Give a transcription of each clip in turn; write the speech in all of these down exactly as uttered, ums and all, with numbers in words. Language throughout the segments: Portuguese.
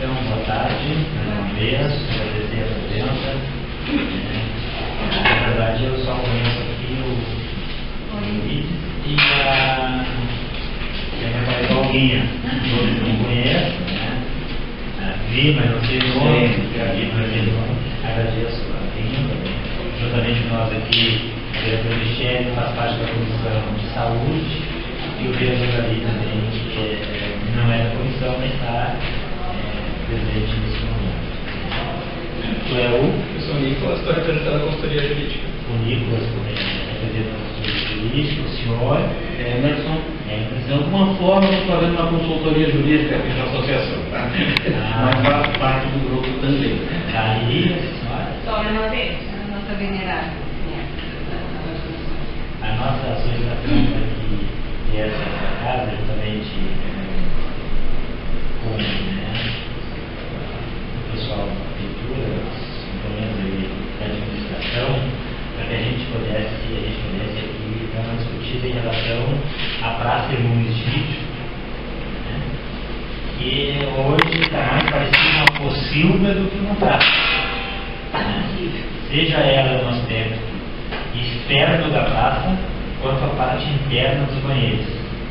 Então, boa tarde, mais uma vez, agradecer a presença. É, na verdade, eu só conheço aqui o Luiz e a, e a minha pai Paulinha. Todos não conheço, né? Vi, mas não sei o nome, vi, mas não sei o nome. Agradeço a vinda. Juntamente nós aqui, o vereador Michele faz parte da Comissão de Saúde e o vereador Gabi também, que é, não é da comissão, mas está é, presente nesse momento. Tu é o? Eu sou o Nicolas, estou representando a consultoria jurídica. O Nicolas também representa a consultoria jurídica, o senhor? Emerson. Emerson. De alguma forma eu estou fazendo uma consultoria jurídica aqui na associação, tá? Ah. Mas faço parte do grupo também. Aí, a senhora? Só uma vez, a nossa venerável. A nossa associação aqui, e essa casa, justamente com né, o pessoal da prefeitura, os companheiros da administração, para que a gente pudesse, a gente pudesse aqui dar uma discutida em relação à Praça Irmãos de Vídeo, né, que hoje está mais parecida uma pocilga do que uma praça. Né, seja ela no aspecto externo da praça, quanto à parte interna dos banheiros.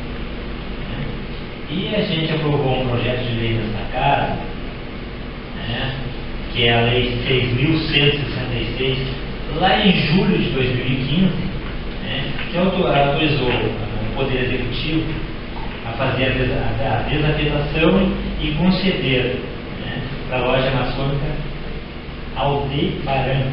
E a gente aprovou um projeto de lei nesta casa, né, que é a Lei seis mil cento e sessenta e seis, lá em julho de dois mil e quinze, né, que autorizou o Poder Executivo a fazer a desafetação e conceder, né, para a loja maçônica Aldebaran.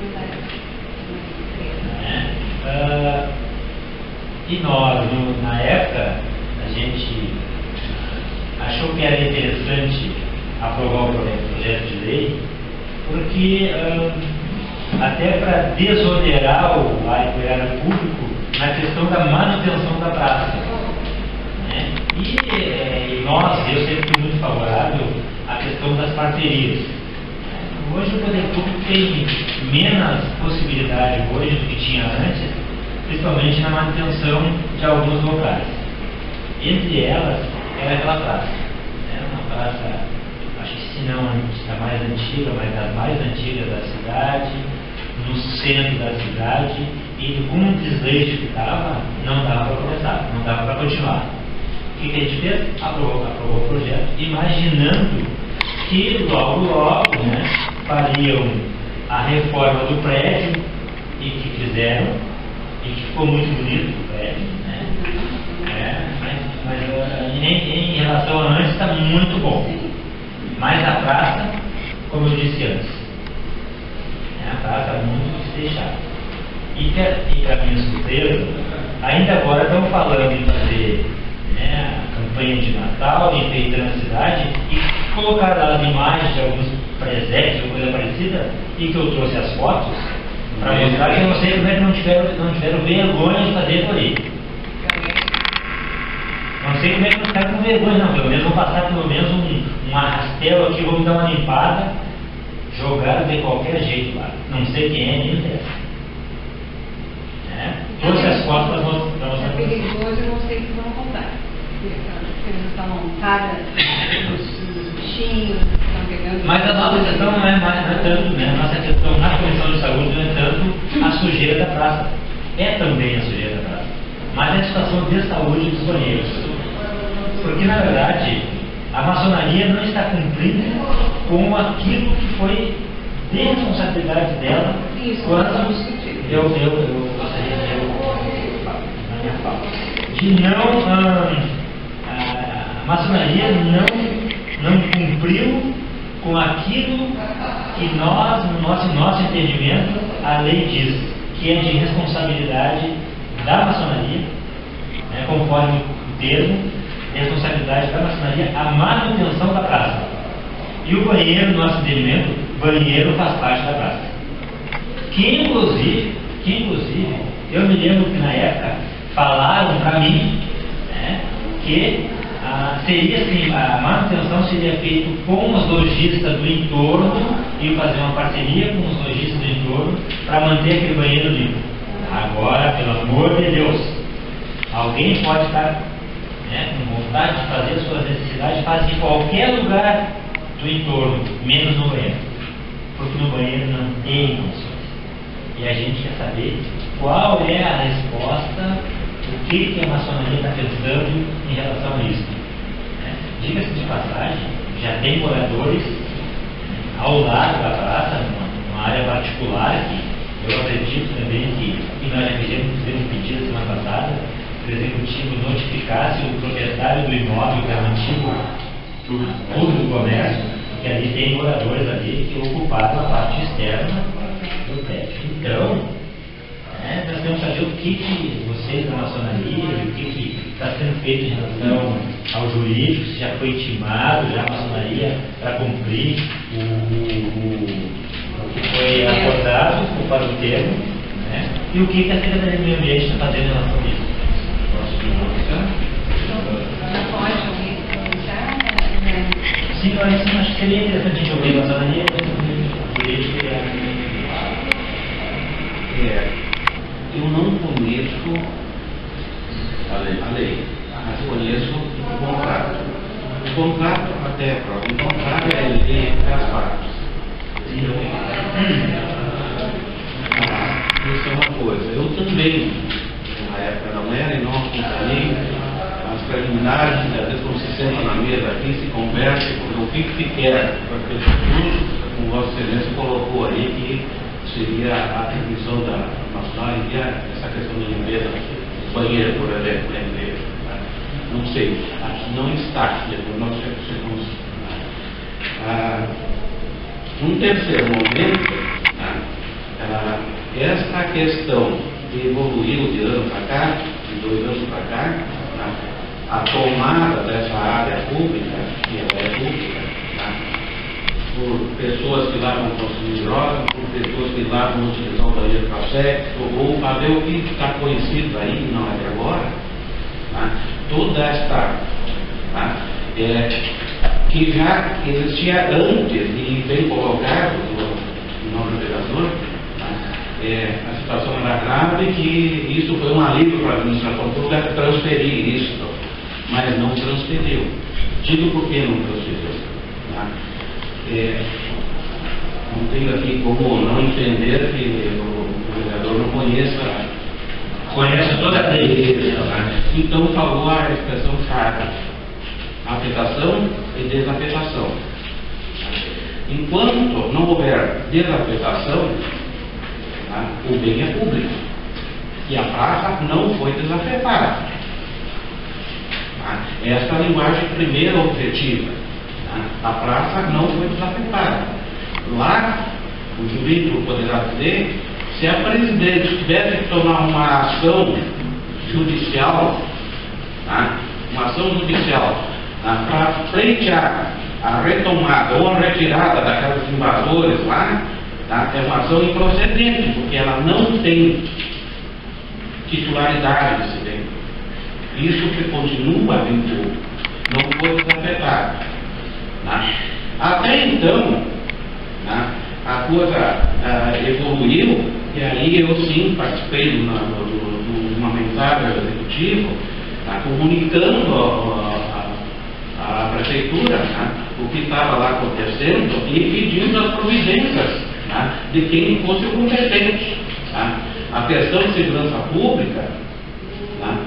Né, uh, e nós, no, na época, a gente achou que era interessante aprovar o projeto de lei, porque uh, até para desonerar o erário público na questão da manutenção da praça. Né? E, e nós, eu sempre fui muito favorável à questão das parcerias. Hoje o poder público tem menos possibilidade hoje do que tinha antes, principalmente na manutenção de alguns locais. Entre elas, era aquela praça. Era uma praça, acho que se não a mais antiga, mas das mais antigas da cidade, no centro da cidade, e com o desleixo que estava, não dava para começar, não dava para continuar. O que, que a gente fez? Aprovou, aprovou o projeto, imaginando que logo, logo, né, fariam a reforma do prédio, e que fizeram, e que ficou muito bonito o prédio, né? É, mas, mas em, em relação a antes está muito bom. Mas a praça, como eu disse antes, é a praça muito desfechada. E para minha surpresa, ainda agora estão falando em fazer, né, a campanha de Natal, enfeitando a cidade, e colocar lá as imagens de alguns presentes ou coisa parecida, e que eu trouxe as fotos para mostrar que eu não sei como é que não tiveram, não tiveram vergonha de fazer por aí. Não sei como é que não ficaram com vergonha, não. Pelo menos vão passar pelo menos um, um arrastelo aqui, vamos dar uma limpada, jogaram de qualquer jeito lá. Não sei quem é, nem interessa. É? Trouxe as fotos para mostrar. É perigoso, eu não sei se vão contar. Eles estão montadas, os bichinhos estão pegando. Mas a nossa questão não é, mais, não é tanto, né? A nossa questão na Comissão de Saúde não é tanto a sujeira da praça. É também a sujeira da praça. Mas é a situação de saúde dos banheiros. Porque, na verdade, a maçonaria não está cumprindo com aquilo que foi de responsabilidade dela. Isso, quando eu, eu, eu gostaria de eu, na minha fala, de não hum, a maçonaria não, não cumpriu com aquilo que nós, no nosso, nosso entendimento, a lei diz, que é de responsabilidade da maçonaria, né, conforme o termo, responsabilidade da maçonaria, a manutenção da praça. E o banheiro, no nosso entendimento, banheiro faz parte da praça. Que inclusive, que inclusive, eu me lembro que na época falaram para mim, né, que ah, seria assim, a manutenção seria feita com os lojistas do entorno e fazer uma parceria com os lojistas do entorno para manter aquele banheiro limpo. Agora, pelo amor de Deus, alguém pode estar, né, com vontade de fazer suas necessidades, faz em qualquer lugar do entorno, menos no banheiro, porque no banheiro não tem condições. E a gente quer saber qual é a resposta, o que, que a maçonaria está pensando em relação a isso. Né? Diga-se de passagem, já tem moradores ao lado da praça, numa, numa área particular, que eu acredito também que, que nós já fizemos, fizemos pedido semana passada, que o executivo notificasse o proprietário do imóvel, que é o antigo uso do comércio, que ali tem moradores ali que ocuparam a parte externa do prédio. Então, né, nós temos que saber o que, que vocês da maçonaria, o que está sendo feito em relação ao jurídico, se já foi intimado já a maçonaria para cumprir o, o, o que foi acordado para o termo, né, e o que, que a Secretaria do Meio Ambiente está fazendo em relação a isso. Sim, eu acho que seria interessante a gente ouvir a maçonaria, o jurídico é, eu não conheço a lei, a lei, mas conheço o contrato. O contrato, até a prova, o contrato é a lei entre as partes. Isso é uma coisa. Eu também, na época não era, e não acompanhei as preliminares, às vezes quando se senta na mesa aqui, se conversa, o que que quer, porque o Vossa Excelência colocou aí que seria a atribuição da maçonaria, essa questão da limpeza do banheiro, por exemplo, da igreja. Né? Não sei, aqui não está, depois nós chegamos. Ah, um terceiro momento, né? ah, esta questão que evoluiu de ano para cá, de dois anos para cá, né? A tomada dessa área pública, que ela é pública, né? Por pessoas que lá vão consumir drogas, por pessoas que lá vão utilizar o banheiro para sexo, ou fazer o que está conhecido aí, não é de agora, né? Toda esta, né? é, que já existia antes e bem colocado no nosso vereador, né? é, a situação era grave e que isso foi um alívio para a administração pública transferir isso, mas não transferiu. Digo por que não transferiu. Né? É, não tenho aqui como não entender que o, o vereador não conheça conhece toda a lei. Então falou a expressão chave: afetação e desafetação. Enquanto não houver desafetação, né, o bem é público e a praça não foi desafetada. Essa é a linguagem primeira objetiva. A praça não foi desafetada. Lá, o jurídico poderá dizer, se a presidente tivesse que tomar uma ação judicial, tá? uma ação judicial tá? para pleitear a retomada ou a retirada daqueles invasores lá, tá? é uma ação improcedente, porque ela não tem titularidade desse bem. Isso que continua bem público, não foi desafetado. Né? Até então, né, a coisa uh, evoluiu, e aí eu sim participei de uma, de uma mensagem ao executivo, tá, comunicando a, a, a prefeitura, né, o que estava lá acontecendo e pedindo as providências, né, de quem fosse o competente. Tá? A questão de segurança pública, né,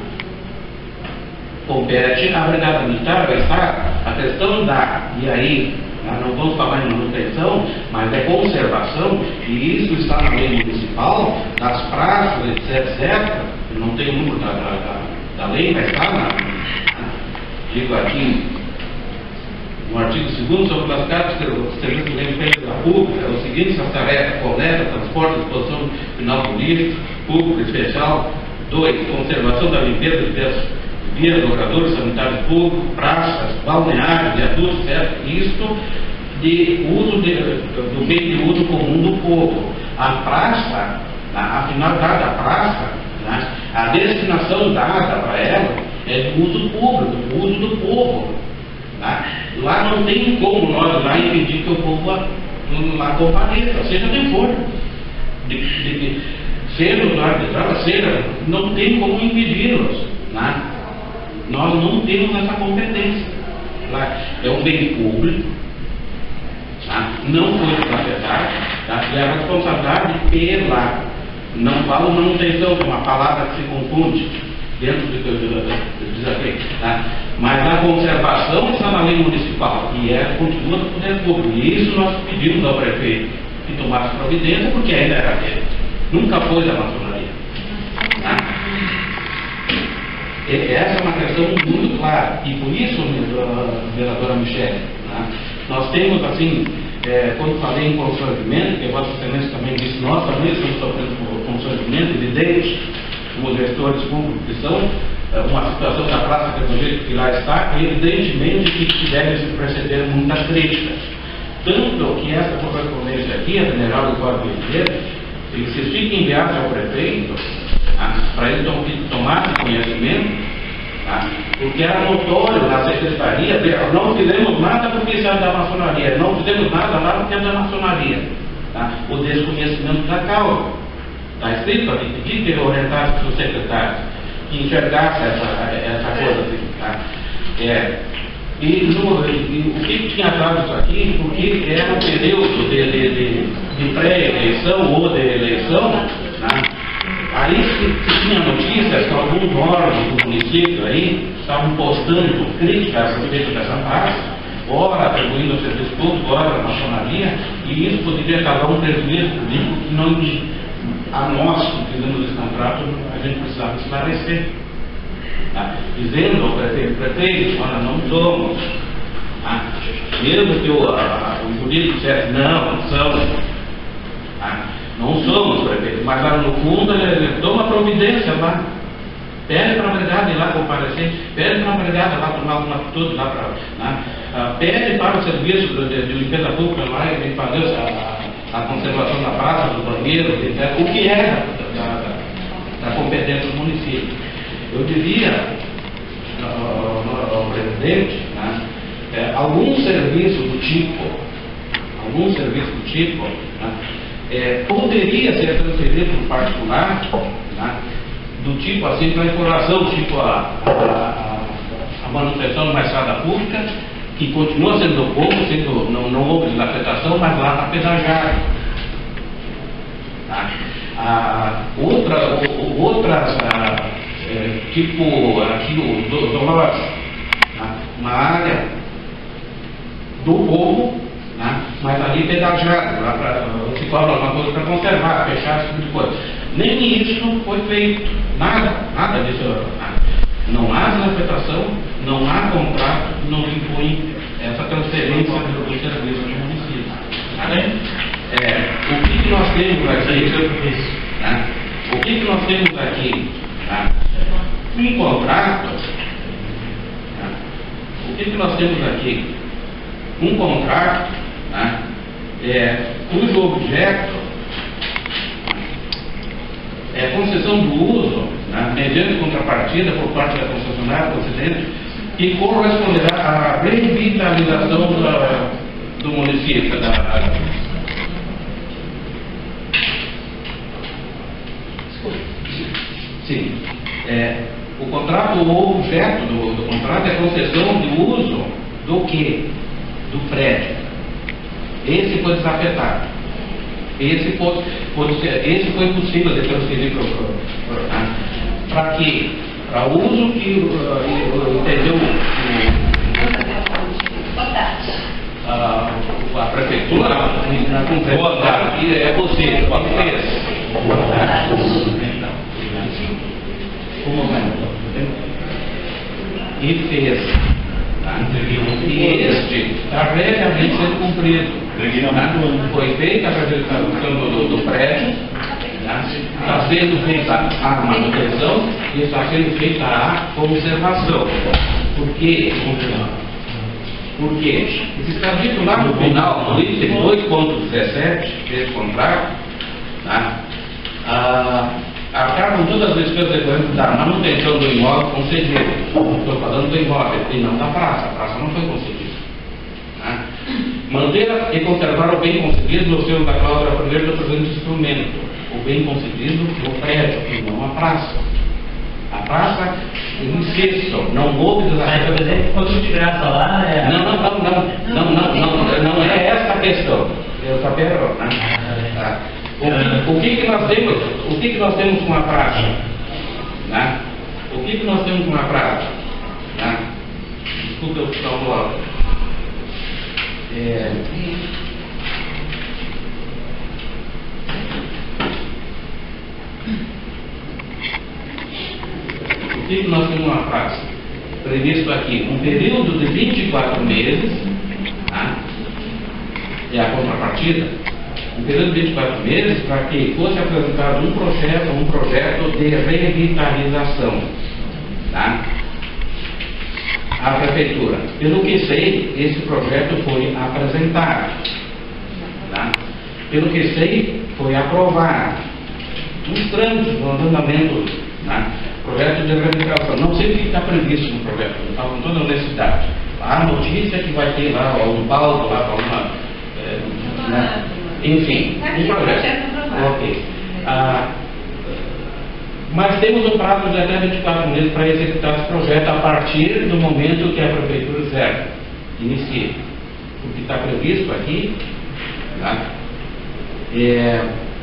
compete à Brigada Militar do Estado. A questão da, e aí, não vamos falar em manutenção, mas é conservação, e isso está na lei municipal, das praças, etc, etcétera. Não tem o número da, da, da lei, mas está na, digo aqui, no artigo segundo, sobre as cartas de serviço de limpeza pública, é o seguinte: essa tarefa: coleta, transporte, disposição final do lixo público especial. Dois, conservação da limpeza de vias, vias, locadores sanitários públicos, praças, balneários, viadutos, etcétera. Isto de uso de, do bem de uso comum do povo. A praça, a finalidade da praça, né, a destinação dada para ela é de uso público, do uso do povo. Né? Lá não tem como nós lá impedir que o povo lá, lá compareça, seja quem for. De, de, de, seja usuário de droga, seja, não tem como impedi-los. Né? Nós não temos essa competência. Lá é um bem público, não foi desafetado, tá? E a responsabilidade pela, não falo manutenção, que é uma palavra que se confunde dentro do que eu desafio, tá? Mas a conservação está na lei municipal e é, continua no poder público. E isso nós pedimos ao prefeito que tomasse providência, porque ainda era dele, nunca foi da maçonaria. Tá? Essa é uma questão muito clara, e por isso, vereadora Michele, né, nós temos assim, é, quando falei em constrangimento, que Vossa Excelência também disse, nós também estamos sofrendo constrangimento, evidente, como gestores públicos que são, é, uma situação da praça do jeito que lá está, evidentemente que deve se preceder muitas críticas. Tanto que essa correspondência aqui, a General do Código de Direito, insistir que enviasse ao prefeito, tá, para ele tom, tomar conhecimento, tá, porque era notório na secretaria, não fizemos nada porque isso é da maçonaria, não fizemos nada lá porque é da maçonaria, tá, o desconhecimento da causa. Está escrito ali, pedi que orientasse o secretário, que enxergasse essa, essa coisa assim, tá? É, e, no, e o que tinha atrás disso aqui, porque era um período de, de, de, de pré-eleição ou de eleição, tá? Aí se, se tinha notícias que alguns órgãos do município aí estavam postando críticas a respeito dessa parte, ora atribuindo ao serviço público, ora à maçonaria, e isso poderia causar um prejuízo político que não, a nós que fizemos esse contrato, a gente precisava esclarecer. Tá? Dizendo ao prefeito, prefeito, olha, não somos. Tá? Mesmo que o, a, o jurídico dissesse, não, não somos. Tá? Não somos, prefeito, mas lá no fundo ele, ele toma providência lá. Pede para a brigada ir lá comparecer, pede para a brigada lá tomar alguma atitude lá para. Né? Ah, pede para o serviço de, de, de limpeza pública lá e fazer a, a conservação da praça, do banheiro, etcétera. O que é da, da, da competência do município. Eu diria ao, ao presidente, né, é, algum serviço do tipo, algum serviço do tipo, né, é, poderia ser transferido para o particular, né, do tipo assim, para a exploração, tipo a, a, a manutenção de uma estrada pública, que continua sendo do povo, sendo, não, não houve desafetação, mas lá está pedajado. Tá? A, outra, o, outras, a, é, tipo aqui o do, do Lodge, tá? Uma área do povo, tá? Mas ali pedajado, lá pra, se cobra alguma coisa para conservar, fechar esse tipo de coisa. Nem isso foi feito, nada, nada disso. Nada. Não há desafetação, não há contrato, não impõe essa transferência do serviço do município. Tá? É, o que, que nós temos aqui? Tá? O que, que nós temos aqui? Tá? Um contrato. Tá? O que, que nós temos aqui? Um contrato, tá? É, cujo objeto é concessão do uso, né, mediante contrapartida por parte da concessionária concedente, que corresponderá à revitalização da, do município. Da, sim. É, o contrato, o objeto do, do contrato é concessão de uso do quê? Do prédio. Esse foi desafetado. Esse foi, pode ser, esse foi possível de transferir para quê? Para uso que uh, entendeu o, a, a prefeitura concorda que é possível, pode fez. Um momento. E fez. Tá? E este está realmente sendo cumprido. Tá? Foi feita a reabilitação do, do prédio, tá? Está sendo feita a manutenção e está sendo feita a conservação. Por quê? Por quê? Isso está dito lá no final, no item dois ponto dezessete desse contrato, tá? Ah, acabam todas as despesas decorrentes da manutenção do imóvel concedido. Estou falando do imóvel e não da praça. A praça não foi concedida. Tá? Manter e conservar o bem concedido no seu da cláusula primeiro do presente instrumento. O bem concedido no prédio e não a praça. A praça, insisto, não houve Mas, por exemplo, quando de graça lá é. Não, não, não, não, não, não, não, não é essa a questão. Eu sabia, né? Tá. O, que, o que que nós temos? O que que nós temos com a praça? Né? O que que nós temos com a praça? Né? Desculpa eu ficar um logo. É... O que que nós temos com a praça? Previsto aqui um período de vinte e quatro meses, tá? É a contrapartida. Um período de vinte e quatro meses para que fosse apresentado um projeto, um projeto de revitalização, tá? À prefeitura. Pelo que sei, esse projeto foi apresentado, tá? Pelo que sei, foi aprovado. Uns trâmites no andamento, tá? Projeto de revitalização. Não sei o que está previsto no projeto, não falo com toda honestidade. A notícia é que vai ter lá um palco lá para uma. É, né? Enfim, um projeto. Ok. Ah, mas temos um prazo de até vinte e quatro meses para executar esse projeto a partir do momento que a prefeitura zero inicie. O que está previsto aqui, tá? É,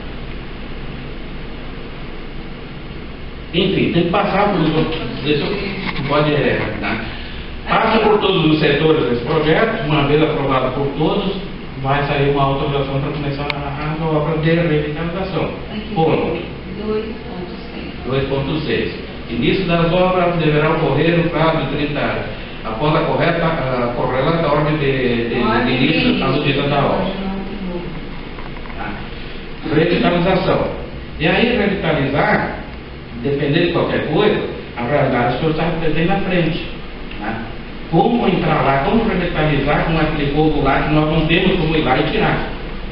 enfim, tem que passar por pode, né? Passa por todos os setores desse projeto, uma vez aprovado por todos, vai sair uma autorização para começar a, a obra de revitalização. Ponto. dois ponto seis. Início das obras deverá ocorrer no prazo de trinta anos, após a correta, a correlata ordem de, de, de início aludida da obra. Tá? Revitalização. E aí, revitalizar, dependendo de qualquer coisa, a realidade o senhor sabe que tem na frente. Tá? Como entrar lá, como revitalizar com aquele povo lá que nós não temos como ir lá e tirar.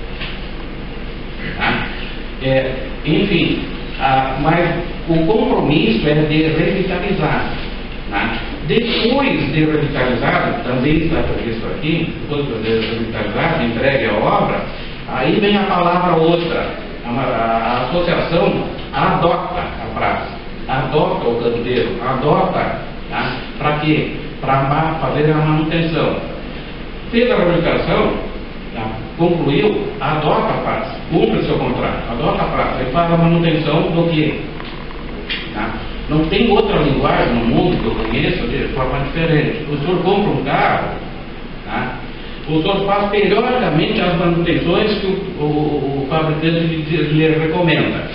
Tá? É, enfim, ah, mas o compromisso é de revitalizar. Tá? Depois de revitalizado, também está previsto aqui, depois de revitalizado, entregue a obra, aí vem a palavra outra. A, a, a associação adota a praça, adota o canteiro, adota, tá? Para quê? Para fazer a manutenção. Fez a revitalização, tá? Concluiu, adota a praça, cumpre o seu contrato, adota a praça e faz a manutenção do quê? Tá? Não tem outra linguagem no mundo que eu conheço de forma diferente. O senhor compra um carro, tá? O senhor faz periodicamente as manutenções que o, o, o fabricante lhe, lhe recomenda.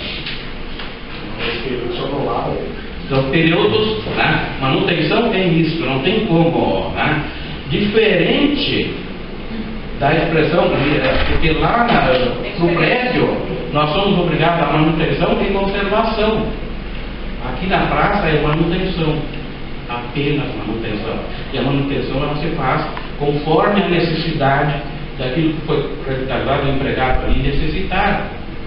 São períodos, né? Manutenção tem isso, não tem como, né? Diferente da expressão, porque lá na, no prédio nós somos obrigados a manutenção e conservação. Aqui na praça é manutenção, apenas manutenção. E a manutenção ela se faz conforme a necessidade daquilo que foi revitalizado, o empregado ali necessitar.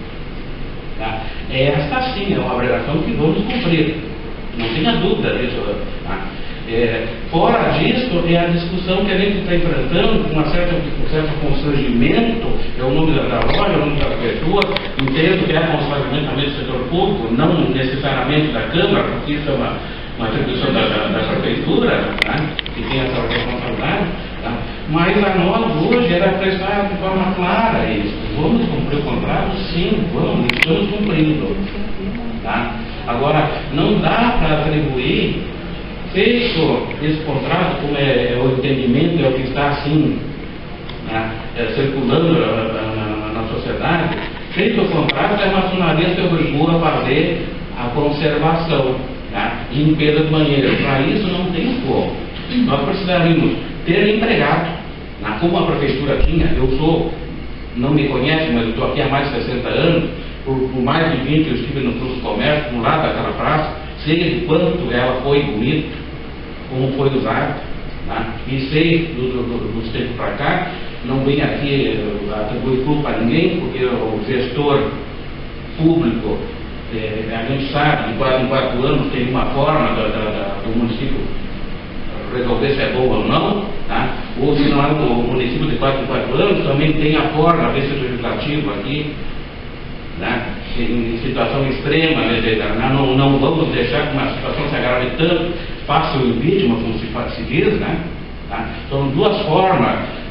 Tá? Esta sim é uma obrigação que vamos cumprir, não tenha dúvida disso. Tá? É, fora disso, é a discussão que a gente está enfrentando com uma certa, um certo constrangimento, é o nome da, da loja, é o nome da prefeitura, entendo que é constrangimento também do setor público, não necessariamente da Câmara, porque isso é uma, uma atribuição da, da, da prefeitura, tá? Que tem essa responsabilidade, tá? Mas a nós hoje era prestar de forma clara isso. Vamos cumprir o contrato? Sim, vamos, estamos cumprindo. Tá? Agora, não dá para atribuir, feito esse contrato, como é, é o entendimento, é o que está assim, né, é, circulando na, na, na sociedade, feito o contrato, a maçonaria se obrigou a fazer a conservação, tá? Limpeza do banheiro. Para isso não tem como. Nós precisaríamos ter empregado, né, como a prefeitura tinha. Eu sou, não me conhece, mas eu estou aqui há mais de sessenta anos, por, por mais de vinte eu estive no Clube do Comércio, do lado daquela praça, sei de quanto ela foi bonita, como foi usada, né? E sei do, do, do, dos tempos para cá, não vem aqui atribuir culpa a ninguém, porque o gestor público, é, a gente sabe, de quatro em quatro anos tem uma forma da, da, da, do município resolver se é bom ou não, tá? Ou se não é o município de quatro em quatro anos, também tem a forma desse legislativo aqui, né? Em situação extrema, né? não, não vamos deixar que uma situação se agrave tanto, faça o impeachment, como se, se diz, né? Tá? São duas formas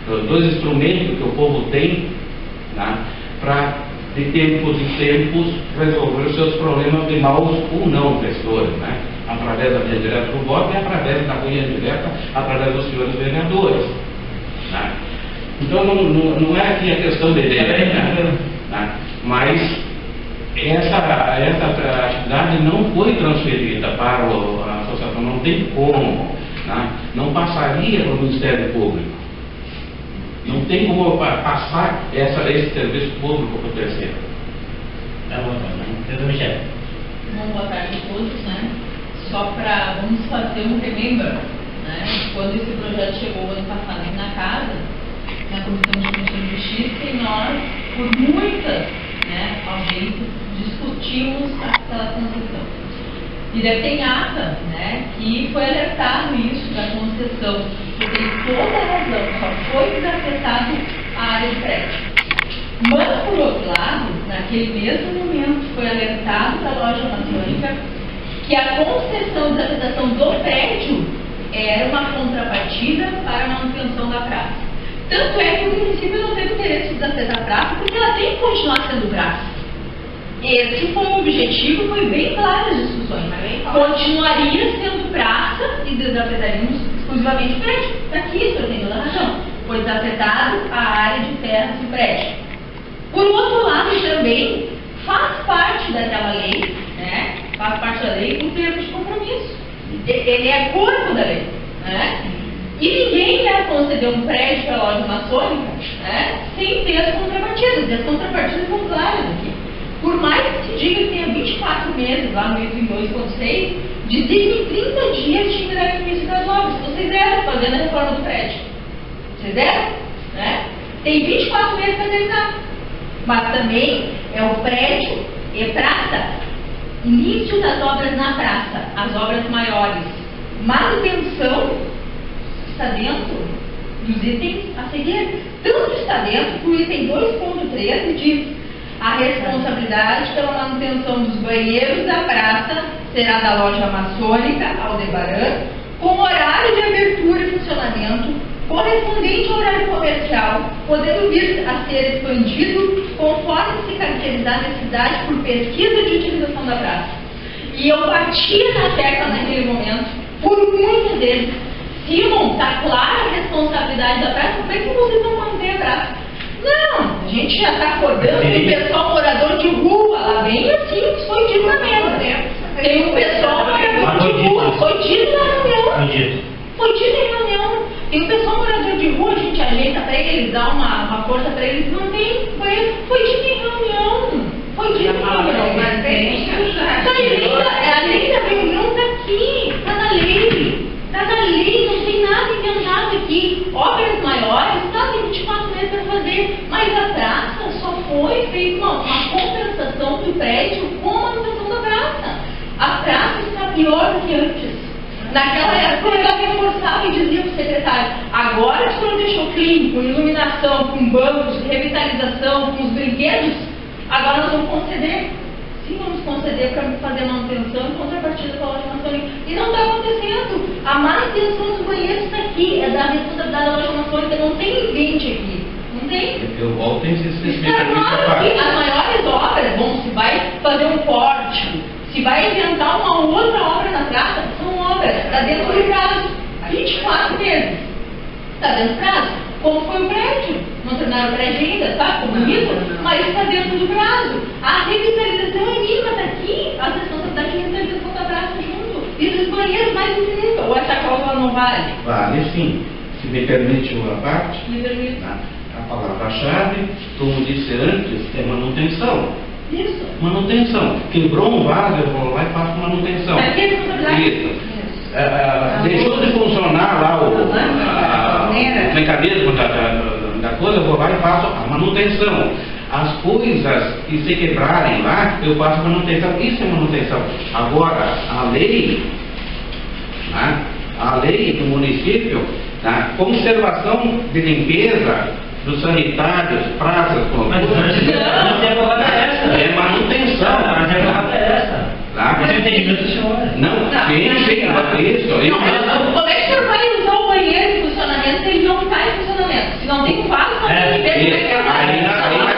dois instrumentos que o povo tem, né, para, de tempos em tempos, resolver os seus problemas de maus ou não gestores, né, através da via direta do voto e através da via direta, através dos senhores vereadores. Né. Então, não, não, não é aqui a questão de ideia, né, né, mas essa, essa atividade não foi transferida para a associação, não tem como, né, não passaria para o Ministério Público. Não tem como passar essa, esse serviço público para o terceiro. Tá bom, então, Michel. Bom, boa tarde a todos, né? Só para, vamos fazer um remember, né? Quando esse projeto chegou ano passado aqui na casa, na Comissão de Comissão de Justiça, e nós, por muitas, né, audiências, discutimos aquela concessão. E deve ter em ata, né, que foi alertado isso da concessão, que tem toda a razão, só foi desafetado a área de prédio. Mas, por outro lado, naquele mesmo momento, foi alertado da loja maçônica que a concessão e desafetação do prédio era uma contrapartida para a manutenção da praça. Tanto é que o município não teve interesse em desafetar a praça, porque ela tem que continuar sendo praça. Esse foi o objetivo, foi bem claro as discussões. Continuaria sendo praça e desafetaríamos exclusivamente o prédio. Está aqui, o senhor tem toda a razão. Foi desafetado a área de terras do prédio. Por outro lado, também faz parte daquela lei, né? Faz parte da lei o termo de compromisso. Ele é corpo da lei, né? E ninguém vai conceder um prédio para a loja maçônica, né, sem ter as contrapartidas. E as contrapartidas são claras aqui. Por mais que se diga que tenha vinte e quatro meses, lá no item dois ponto seis, dizem que em trinta dias tinha que dar início das obras. Vocês deram fazendo a reforma do prédio. Vocês deram? Né? Tem vinte e quatro meses para terminar. Mas também é o prédio, é praça, início das obras na praça, as obras maiores. Manutenção está dentro dos itens a seguir. Tanto está dentro que o item dois ponto treze diz: a responsabilidade pela manutenção dos banheiros da praça será da loja maçônica Aldebaran, com horário de abertura e funcionamento correspondente ao horário comercial, podendo vir a ser expandido conforme se caracterizar a necessidade por pesquisa de utilização da praça. E eu batia na tecla naquele momento, por muitas vezes: Simon, está clara a responsabilidade da praça, como é que vocês vão manter a praça? Não, a gente já está acordando com o pessoal morador de rua, lá bem assim, foi dito na mesa. Tem um pessoal morador de rua, foi dito na reunião. Foi dito em reunião. Tem um pessoal morador de rua, a gente ajeita para eles, dá uma, uma força para eles, mantém. Foi, foi dito em reunião. Foi dito em reunião. Mas tem. A lei da reunião está aqui, está na lei. Está na lei, não tem nada inventado aqui. Obras maiores, tá, tem vinte e quatro meses para fazer. Mas a praça só foi feita uma, uma compensação do prédio com a manutenção da praça. A praça está pior do que antes. Naquela época ela reforçava e dizia para o secretário: agora o senhor deixou clean, com iluminação, com bancos, revitalização, com os brinquedos, agora nós vamos conceder. Sim, vamos conceder para fazer manutenção em contrapartida com a loja maçônica. E não está acontecendo. A manutenção dos banheiros está aqui, é da responsabilidade da loja maçônica, não tem ninguém aqui. Não tem. Eu volto a insistir. Está claro que as maiores obras, bom, se vai fazer um pórtico, se vai inventar uma outra obra na praça, são obras, está dentro do prazo. vinte e quatro meses. Está dentro do prazo. Como foi o prédio? Não terminaram o prédio ainda, tá? Como bonito, mas está dentro do prazo. A revitalização é mínima, está aqui a responsabilidade de revitalização da praça junto. E dos banheiros mais infinito. Ou essa cláusula não vale? Vale sim. Se me permite uma parte. Me permite. Tá? A palavra-chave, como disse antes, é manutenção. Isso. Manutenção. Quebrou um vaso, eu vou lá e faço manutenção. Aqui é responsabilidade. Isso. Uh, deixou de funcionar lá o, a, o mecanismo da, da, da coisa, eu vou lá e faço a manutenção. As coisas que se quebrarem lá, eu faço manutenção. Isso é manutenção. Agora, a lei, né, a lei do município, né, conservação de limpeza dos sanitários, praças, mas não é agora essa. É manutenção. Mas é agora essa. Tá? Mas é entendimento do senhor. Não, tem, tem, isso. Não, como é que o senhor vai usar o banheiro em funcionamento se ele não está em funcionamento? Se não tem um vaso, não tem É, que ver como é que é o aí, vaso. aí,